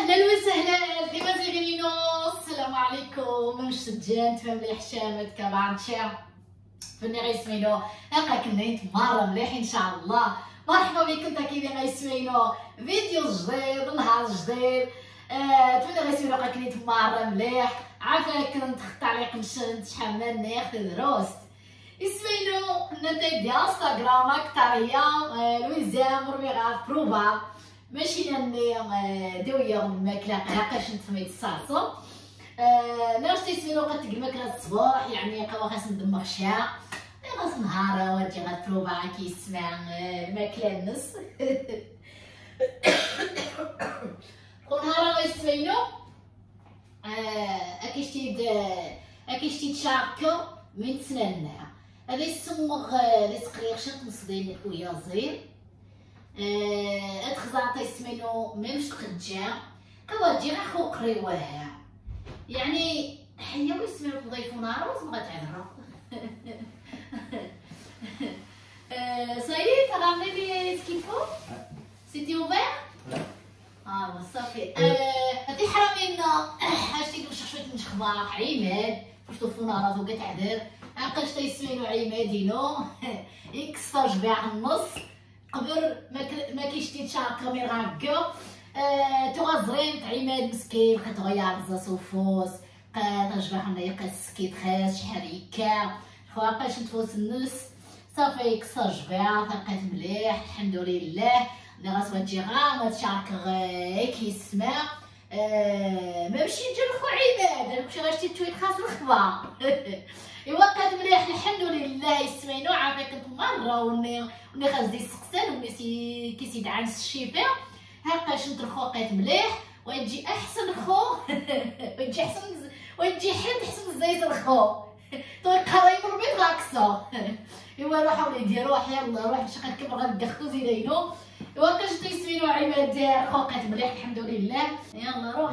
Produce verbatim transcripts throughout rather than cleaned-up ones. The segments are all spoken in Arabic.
اهلا وسهلا ديما زيغينينو. السلام عليكم. مشجعين تفهم مليح شامت كبانشا فني غيسمينو هاكا كنيت مره مليح ان شاء الله. مرحبا بكم انت كيدير غيسمينو فيديو جديد نهار جديد. آه تفني غيسمينو هاكا كنيت مره مليح. عافاك كنت تعليق نشنت شحال من نيخ دروست اسمينو نتاي ديال انستغرام اكتريا لويزا مرميغا بروفا ماشي لاني دويه الماكله علاقاش نتميت الصاصو. ناش تيسمينو قد الماكله الصباح يعني قوا خاص ندمغ شا غاس نهار واجي غتروبا كيسمع الماكله النص ونهار غيسمينو اكيشتي اكيشتي تشاركو من سنانا هذا يسموغ لي تقرير شنت مصدين ويا صغير. أه اتخزعت يسمينو ميمش تخجع كواجي غا خو قريوها يعني حيا ويسمينو تضيفونا روز بغات تعذرو. أه صايي تغامي لي سكيفو سيتي اوفير اه صافي. هادي حرامينا حاجتي نمشي شويه من اخبار عماد فاش طفونا راه وقع تعذر عقلت تيسمينو عمادينو يكسر جباع النص قبل ما كيشتي تشاركا مي غاكا. أه تغازرين عماد مسكين كتغير زاسوفوس كتجبع هنايا كاسكيت خاص شحال فواقاش نتفوت النص صافي يكسر جباع لقيت مليح الحمد لله. اللي غاسوا تجي غا ما تشارك غير كيسمع. أه ما مشي نجي لخو عماد انا كنت غاشتي تويت خاص الخبا ايوا كانت مليح الحمد لله يسمينو عافاك كنت مره وني وني خاص دي سقسان وني سي كيسيد عانس الشفا هاكاش نترخو لقيت مليح وتجي احسن خو وتجي احسن وتجي حد احسن زيت الخو طريق قرايب البيت غاكسو. ايوا روحوا وليدي روح يلا روح باش غنكمل غندخلو زينينو. ايوا كاش تيسمينو عماد دار خو لقيت مليح الحمد لله يلا روح.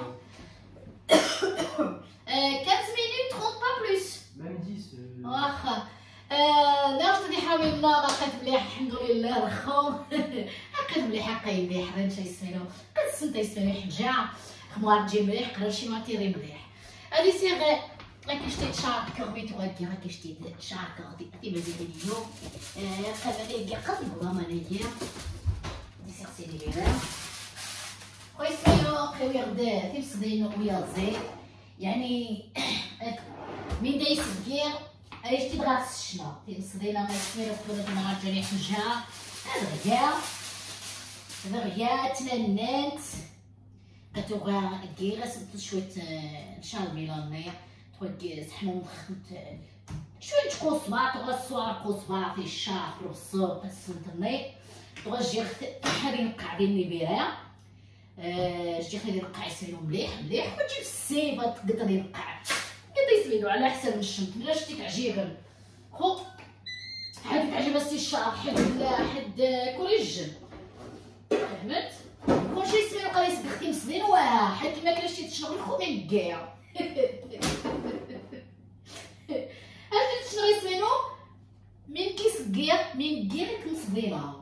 quatre minutes trente pas plus même dix واخا. ناش تدي حاملنا لقيت مليح الحمد لله الخو لقيت مليح هكا مليح راه تيسمينو قد تيسمينو حجا خموار تجي مليح قرا شي ماتيري مليح. هادي سي غير كيشتي تشارك ربيت غادي راه كيشتي تشارك غادي غادي مزيان اليوم قبل لي قبل بلا مانيا دي سيرسي لي بيرا ويسمينو خويا غدا تيمصدينو ويا زيد يعني من دايس الكير ايش تبغى الشنا تيمصدينا ما يسمينو قبل ما جاني حجا الغيا الغيا تننات كتوغا كيغا سبت شويه نشال ميلاني توكي سحنو خدمت شويه كوصبا تغا الصوار كوصبا في الشهر في السوق السنترني تغا جي هادي نقع ديال النبيره. أه جي خلي نقع يسمينو مليح مليح وتجيب السيف تقدر ينقع كدا يسمينو على حسب الشمت ملا شتي تعجيبا خو حد تعجب السي الشهر حد حد كوريجن فهمت كلشي يسمينو قال يسبختي مسدين واه حد ما كلاش تشنغل خو من كاع عرفتي شنو يسمينو من كيسكير من كيرك مسدينها.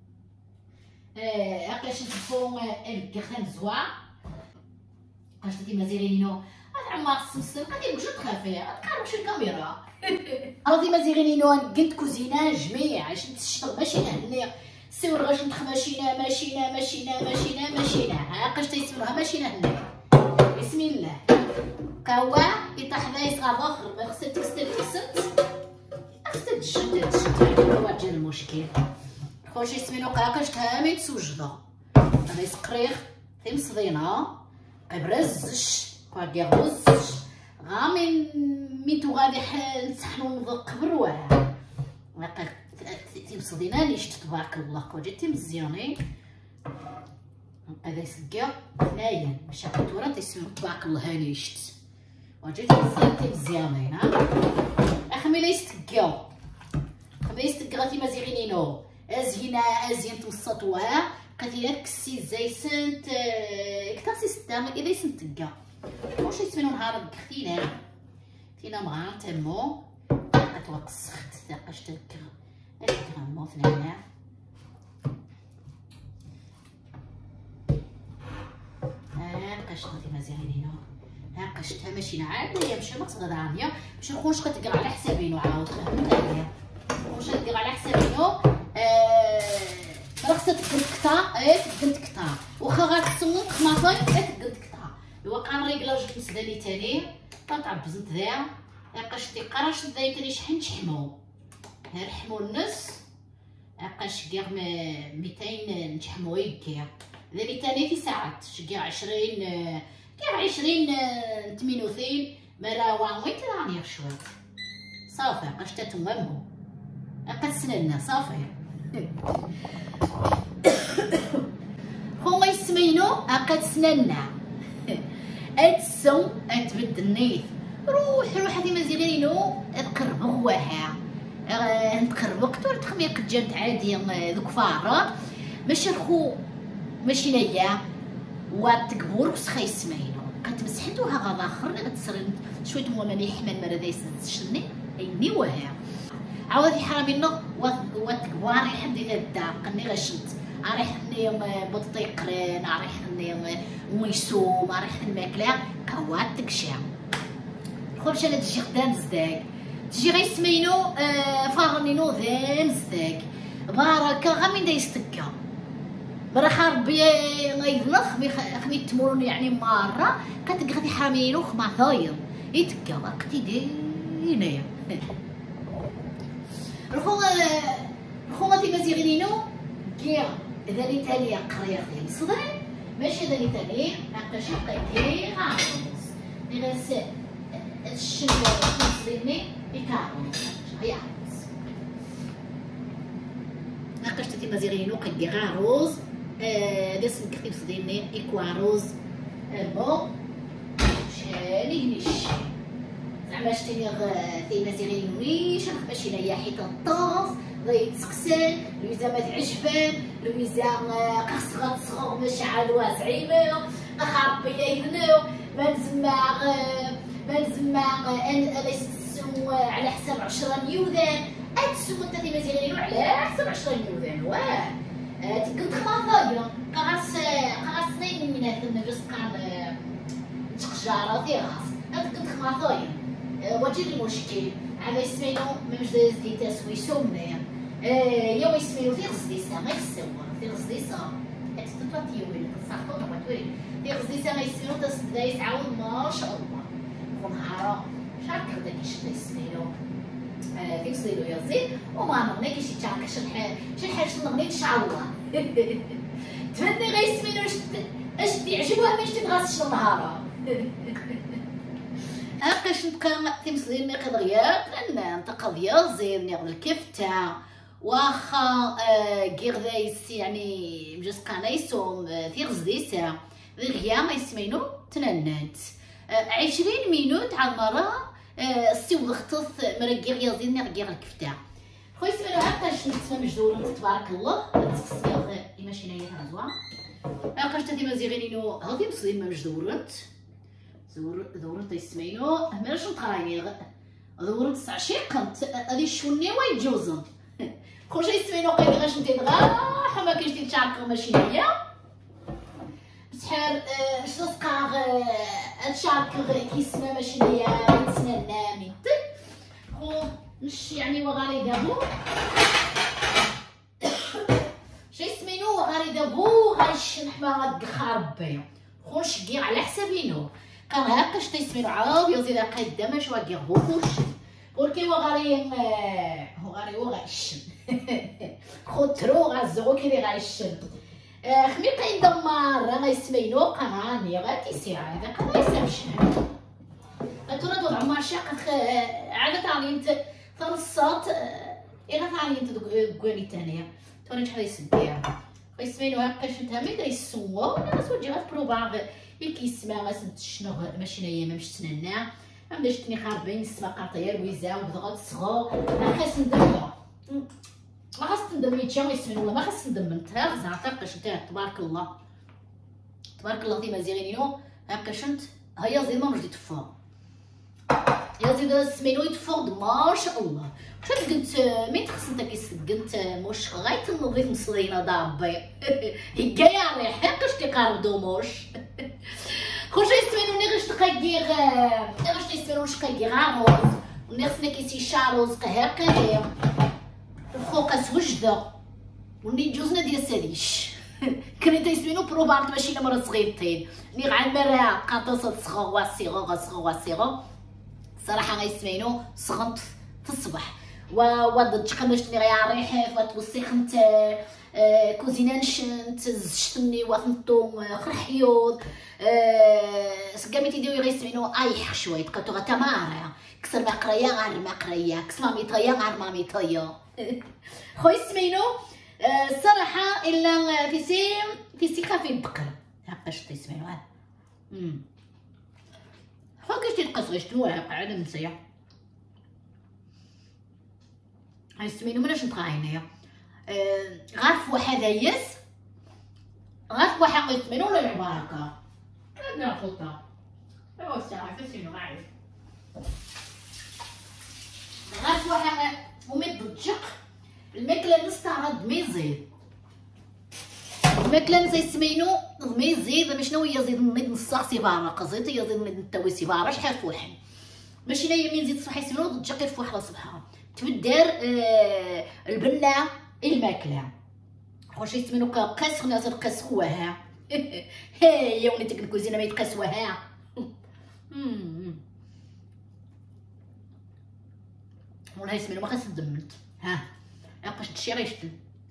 اه عقلاش نشوفو الكرتان زوار قاش ديما زيرينينو عمار السمسم قادي بجوج تخافيه تقارب شي الكاميرا راه ديما زيرينينو قد كوزينه جميع عشان تشتغل ماشي هنا سيور غاش نتخ ماشينا ماشينا ماشينا ماشينا ماشينا عقاش تيسموها ماشينا هنا بسم الله كوا يطيح ذا يصغر اخر ما خصك تكستل تكست خصك تشد تشد هو جا المشكل خوش يسمينو قاقاش تهامي تسوجدا هذا يسقريخ تيمصدينا قبرزش كواكي غوزش غا من ميتو غادي نسحنو نقبر واه واقع تيمصدينا ليش تبارك الله كواجي تيمزياني هذا يسقى هنايا باش عطورا تيسميو تبارك الله هانيشت واجي تيمزيان تيمزيانين ها اخمي لا يستقى خمي يستقى غاتي مازيغينينو ازينا ازين توسطوها قتيلات كسي زيسنت كتاسي ستام اذا يسنتقى واش يسمينو نهار كختينا كختينا مغان تمو اتوقسخت ثقاش تذكر الكرامو ثنانا قشطه ديما زيرين هنا ها قشتها ماشي عاديه ماشي ما تغدرانيا باش نخونش كتقرا على حسابينو عاود فهمتني واش كدير على حسابينو آه راه خصها تقدكتا ايه تقدكتا واخا غتسموك خماطاي تقدكتا الواقع الريكلاج المسداني تاني طابزنت ذا قشتي قراش ذا تاني شحال نشحمو نرحمو النص قاش كاع ميتين نشحمو يكيا ذا ميتين في ساعات شكاع عشرين كاع عشرين تمينوثين مرا وانويت راني شويه صافي قشتا تمامو قد سننا صافي هما يسمينو قد سننا اتسو اتبد النيف روح روح هذه مزيانينو تقرب غواها نتقربق تور تخمي قد جات عادي ذوك فارا ماشي رخو ماشي نيا واتكبور وسخا يسمينو كتمسحتوها غادا اخر غتسرن شويه مو ماني حمل مرا دايس تشني ايني وها عاودي حرامينا واتكبار يحد ذا الدار قني غشنت ريح خني بطيق قران ريح خني ويسوم ريح الماكله كوات تكشا خرج على تجي خدام زداك تجي غير سمينو آه فارنينو ذان زداك بركه غامين دايستكا برا ربي غيظلخ خمي تمرون يعني مره كتقغدي حامينو خما ثاير يتكا وقتي دينايا رخو رخو غادي مزيغينينو كيا ذاني تالي قرير ديال الصدر ماشي ذاني تالي هكا شي بقيتي غاصوص لي غاس الشنو صديني يكارونس هيا عاوز هكا شتي مزيغينو كدي غاروز هذا اسم كثير صديني إكواروز بون شالي هنيش زعما شتيني ثي مزيغين ويش باش هنايا حيت الطاف غادي تسقسل لويزا ما تعجبان لويزا قص غتصغر مشعل واسعيمه اخا ربي يهنو ما نزمع ما نزمع انا ليس على حساب عشرة نيوذان اتسو انت ثي مزيغين على حساب عشرة نيوذان واه تقد خماطايا قاص قاص نين من هذا النفس قام تقجارة في راس تقد خماطايا وجد المشكل على يسمينو مش دي تسوي سمنايا يا يسمينو في غزديسا ما يسوى في غزديسا تتطلطي وين تصافط وتوري في غزديسا ما يسمينو تصدق يتعاون ما شاء الله ونهارا شارك داك الشيء يسمينو في صيلو يزيد وما نغني كي شي تعرف شي حاجه شي حاجه نغني ان شاء الله تمني غيسمينو اش يعجبوها باش تتغاس شنو نهارا هاكاش نبقى تمثلين قضيه لان قضيه زين نغ الكفته واخا كيغ دايس يعني مجاز قنايسوم في غزديسا غيا ما يسمينو تننات عشرين مينوت على المره السيو غخطف مرقير يزين نرقير الكفته خويا سميرو هاكاش نتسمى مجدور تبارك الله تسقسيغ ماشي نايا هازوا هاكاش تاتي مزيغينينو هادي مصلين ما مجدورت زور دورت يسمينو ماش نقرايني دورت تسع شي قنت هادي شوني ويجوزن خويا يسمينو قايل غاش نتي دغا حما كاينش ديال تشارك ماشي نايا بشحال شتسقى هادشارك كيسمى ماشي نايا يتسنى ميت خو نش يعني وغاري دابو شي سمينو وغاري دابو غايشنح ما غادخا ربي خوش كيع على حسابينو كان هكاش تيسمينو عاود يزيد قدام شوا كيع بوكوش ولكن وغاري وغاري وغايشن خو ترو غازو كي غايشن خمي قاين دمار راه يسمينو قراني غاتيسي هذا قرا يسامشنا ترى دو عمر شاق عادة تعليمت فرصات إلا تعليمت دوكواني تانية توني شحال يسديها فيسمينو هاكاش نتا مي دايسوا ناس وجي غتبروبا كيسما غاسنت شنو ماشي نايا ما مش تننا ما بداش تني خاربين السما قاطير ويزا وبغا تصغو ما خاص ندمها ما خاص تندم يتشا يسمينو والله ما خاص ندم نتا زعتاقش نتا تبارك الله تبارك الله ديما زيغينينو هاكاش نت هيا زي ما مجدي تفا يا زيد سمينو يتفرض ما شاء الله شحال قلت مين تخص انت كيسقنت موش غايت النظيف مصلينا ضابي هكايا ريح حقاش كيقارب دوموش خوش يسمينو ني غش تقيغ غش يسمينو شقيغ عروس ونغسنا كيسي شاروز قهر قهر الفوقس وجده وني جوزنا ديال الساديش كان تيسمينو بروبارت ماشي نمر صغيرتين ني غعمر قاطصه صغور واسيغو صغور واسيغو صراحه غيسمينو صغنت في الصباح وضد قمشتني غيا ريحه وتوسخنت كوزينه نشنت زشتني وثنطو خرحيوض سقامي تيديو غيسمينو ايح شويه تقطو غتمارا كسر ما قرايه غير ما قرايه كسر مامي طيا غير مامي طيا خويا سمينو الصراحه الا في سي في سي كافي بقر هاكاش تيسمينو ها امم هاكاش تيتقص غير شنو واقع انا نسيا هاي سمينو مناش نطغى هنايا غير في واحد ياس غير في واحد يسمينو ولا البركه كنا نخلطها ايوا الساعه فاسينو عارف غير في واحد وميد الدجق الماكله نستعرض ما يزيد الماكله نسي سمينو ما يزيد ما شنو هي زيد نمد نصاغ سيباره قزيت هي زيد نمد نتاوي سيباره شحال في واحد ماشي لا يمين زيد صباح يسمينو الدجق غير في واحد صباحها تبدار آه البنه الماكله واش يسمينو قاس ناس القاس هوها هي وليت ديك الكوزينه ما يتقاس وها ولا يسمينو ما خاص دمنت ها عقاش تشي غيشتل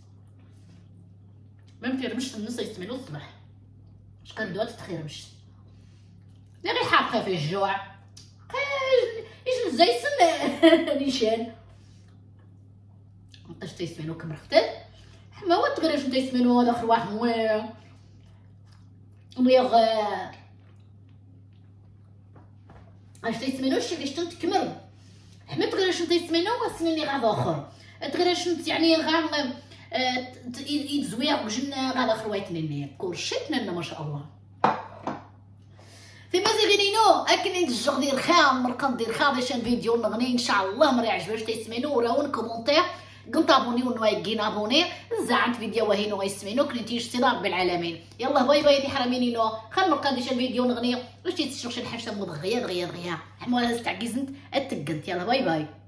ما متيرمش النص يسمينو الصباح اش كندوها تتخيرمش لا غير حاقه في الجوع ايش مزيسن نيشان مابقاش تيسمينو كمرختل حما هو تغير شنو تيسمينو هذا اخر واحد مويه ويغ اش تيسمينو شي اللي شتو تكمل حما تغير شنو تيسمينو واسميني غاد اخر تغير شنو يعني غا يتزويق بجنة غاد اخر واحد نيني كلشي تننا ما شاء الله في مازيغينينو اكني الجغ ديال خام مرقم ديال خام شان فيديو نغني ان شاء الله مري عجبوش تيسمينو وراون كومونتير قلت ابوني ونوايقين ابوني زعمت فيديو وهينو غيسمينو كنتي اشتري رب العالمين يلا باي باي دي حرامينينو خل نلقى ديش الفيديو نغني واش تيتشرش الحشا مضغيه دغيا دغيا حموها تعكيزنت اتقنت يلا باي باي.